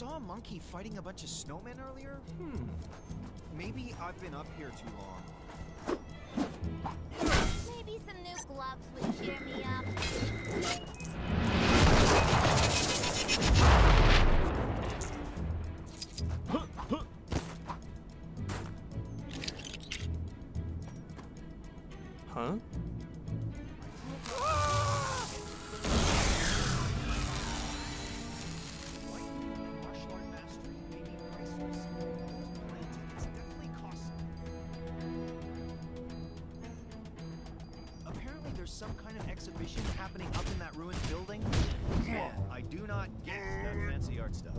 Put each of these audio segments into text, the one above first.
saw a monkey fighting a bunch of snowmen earlier. Maybe I've been up here too long. Maybe some new gloves would cheer me up. Huh? There's some kind of exhibition happening up in that ruined building. Well, I do not get that fancy art stuff.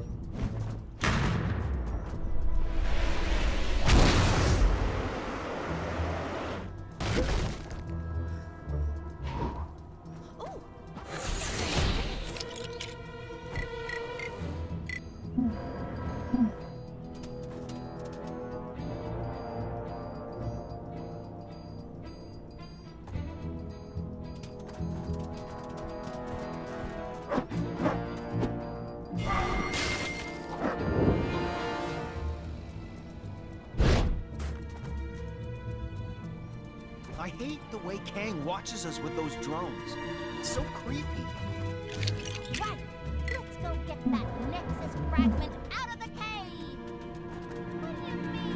I hate the way Kang watches us with those drones. It's so creepy. Right! Let's go get that Nexus fragment out of the cave! What do you mean,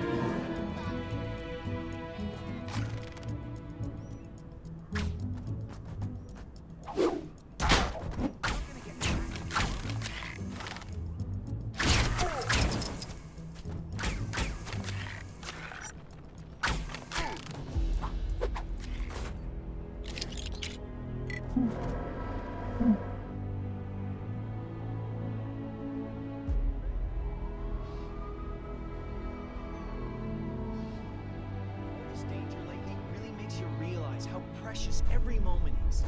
This danger lately really makes you realize how precious every moment is.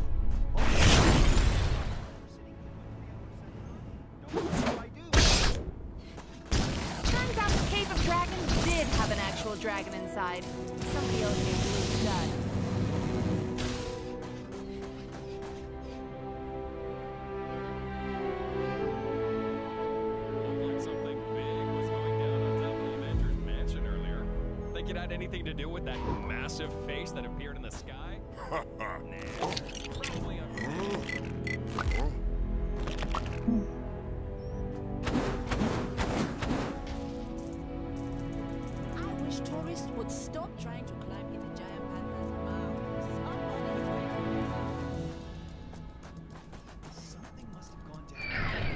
Turns out the Cave of Dragons did have an actual dragon inside. Somebody else named Blue Stud. It had anything to do with that massive face that appeared in the sky? Nah, probably I wish tourists would stop trying to climb in the giant panda's mouth. Something must have gone down.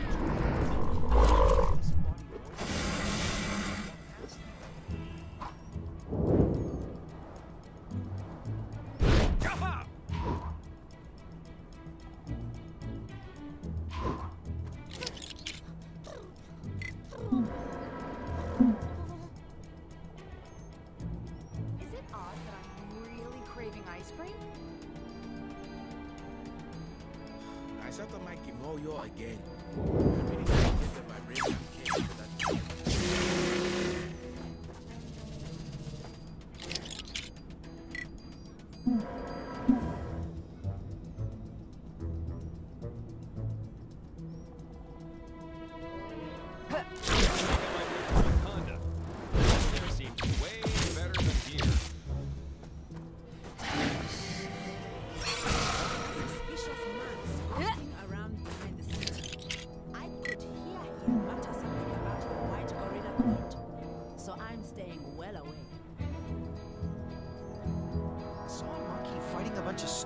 Is it odd that I'm really craving ice cream? I thought I might know you again. I really can't get the vibration came to that. Wakanda. There seems way better than here. Suspicious man skulking around behind the city. I could hear him mutter something about the white gorilla cult, so I'm staying well away. I saw a monkey fighting a bunch of